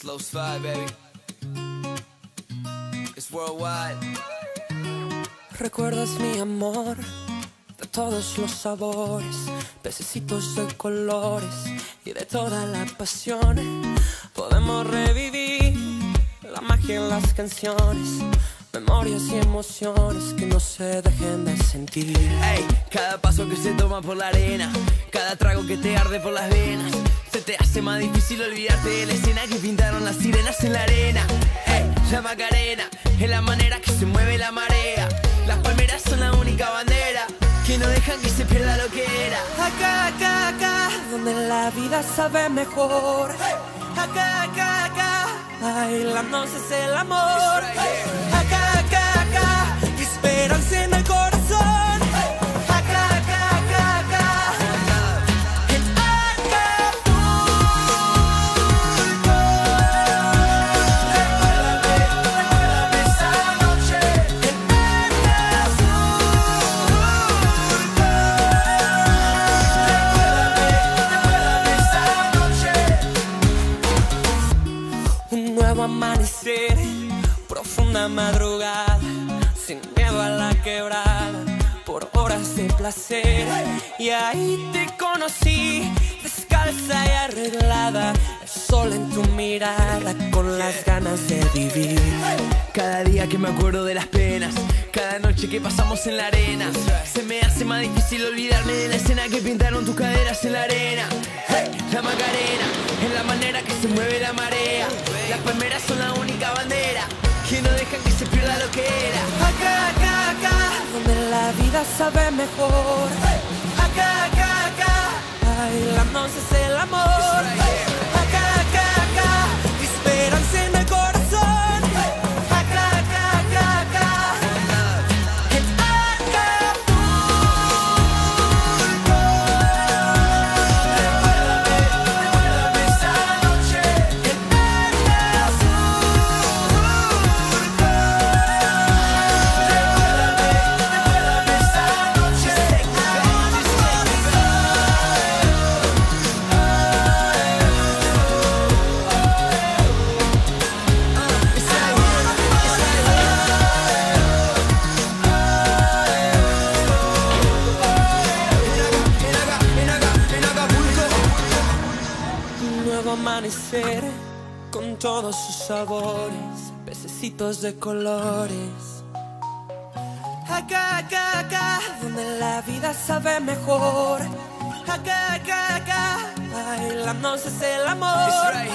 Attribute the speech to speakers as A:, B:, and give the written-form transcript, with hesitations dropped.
A: Slow slide, baby. It's worldwide.
B: Recuerdas mi amor de todos los sabores, pececitos de colores y de toda la pasión. Podemos revivir la magia en las canciones, memorias y emociones que no se dejen de sentir.
A: Ey, cada paso que se toma por la arena, cada trago que te arde por las venas, se te hace más difícil olvidarte de la escena que pintaron las sirenas en la arena. Ey, la Macarena es la manera que se mueve la marea. Las palmeras son la única bandera que no dejan que se pierda lo que era.
B: Acá, acá, acá, donde la vida sabe mejor. Acá, acá, acá, bailando es el amor. Acá, acá, acá, esperanza en el corazón. Acá, acá, acá, acá, en Acapulco. Recuérdame esa noche en Acapulco. Recuérdame esa noche. Un nuevo amanecer, profunda madrugada, sin miedo a la quebrada, por horas de placer. Y ahí te conocí, descalza y arreglada, el sol en tu mirada, con las ganas de vivir.
A: Cada día que me acuerdo de las penas, cada noche que pasamos en la arena, se me hace más difícil olvidarme de la escena que pintaron tus caderas en la arena. Hey, la Macarena es la manera que se mueve la marea. Las palmeras son la única bandera que no dejan que se pierda lo que era.
B: Acá, acá, acá, donde la vida sabe mejor. Acá, acá, acá, bailando es el amor. Acá, acá, acá, esperanza en el corazón. Acá, acá, acá, acá, en Acapulco. Recuérdame esa noche en Recuérdame esa noche. Un nuevo amanecer con todos sus sabores, pececitos de colores. Acá, acá, acá, donde la vida sabe mejor. Acá, acá, acá, bailando es el amor.